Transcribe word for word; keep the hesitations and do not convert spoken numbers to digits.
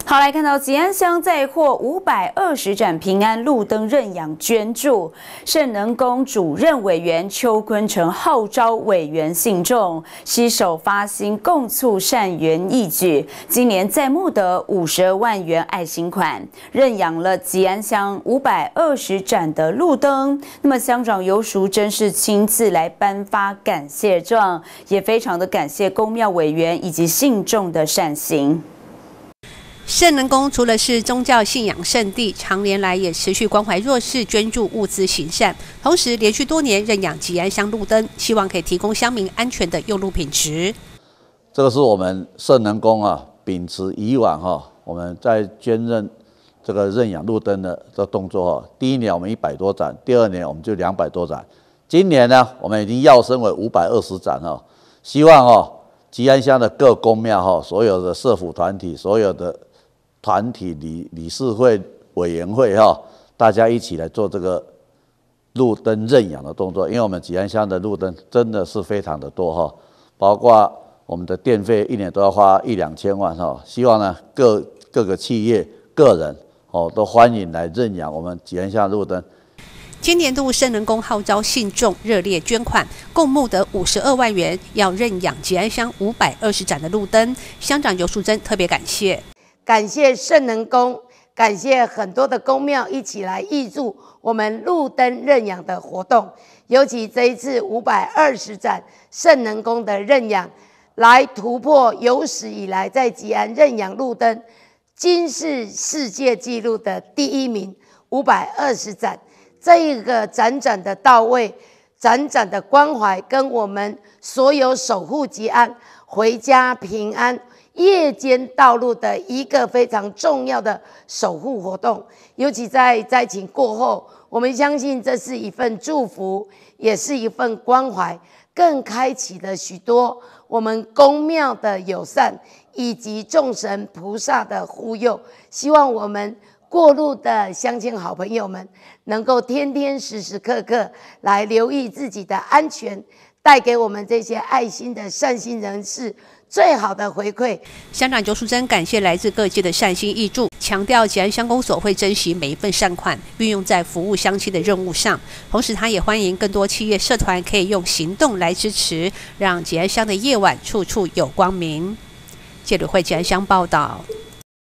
好，来看到吉安乡再获五百二十盏平安路灯认养捐助，圣能宫主任委员邱坤成号召委员信众携手发心，共促善缘义举。今年再募得五十二万元爱心款，认养了吉安乡五百二十盏的路灯。那么乡长游淑珍是亲自来颁发感谢状，也非常的感谢公庙委员以及信众的善行。 圣能宫除了是宗教信仰圣地，常年来也持续关怀弱势，捐助物资行善。同时，连续多年认养吉安乡路灯，希望可以提供乡民安全的用路品质。 这个是我们圣能宫啊，秉持以往哈、啊、我们在捐赠这个认养路灯的这个动作哈、啊，第一年我们一百多盏，第二年我们就两百多盏，今年呢，我们已经跃升为五百二十盏哈。希望哦、啊，吉安乡的各公庙哈、啊，所有的社福团体，所有的 团体理理事会委员会哈，大家一起来做这个路灯认养的动作，因为我们吉安乡的路灯真的是非常的多哈，包括我们的电费一年都要花一两千万哈，希望呢各各个企业、个人哦都欢迎来认养我们吉安乡路灯。 今年度圣能宫号召信众热烈捐款，共募得五十二万元，要认养吉安乡五百二十盏的路灯。乡长游淑珍特别感谢。 感谢圣能宫，感谢很多的公庙一起来挹注我们路灯认养的活动，尤其这一次五百二十盏圣能宫的认养，来突破有史以来在吉安认养路灯金氏世界纪录的第一名，五百二十盏，这一个盏盏的到位，盏盏的关怀，跟我们所有守护吉安回家平安 夜间道路的一个非常重要的守护活动，尤其在灾情过后，我们相信这是一份祝福，也是一份关怀，更开启了许多我们公庙的友善，以及众神菩萨的护佑。希望我们过路的乡亲好朋友们，能够天天时时刻刻来留意自己的安全，带给我们这些爱心的善心人士 最好的回馈。 乡长游淑珍感谢来自各界的善心挹注，强调吉安乡公所会珍惜每一份善款，运用在服务乡亲的任务上。同时，他也欢迎更多企业社团可以用行动来支持，让吉安乡的夜晚处处有光明。记者会吉安乡报道。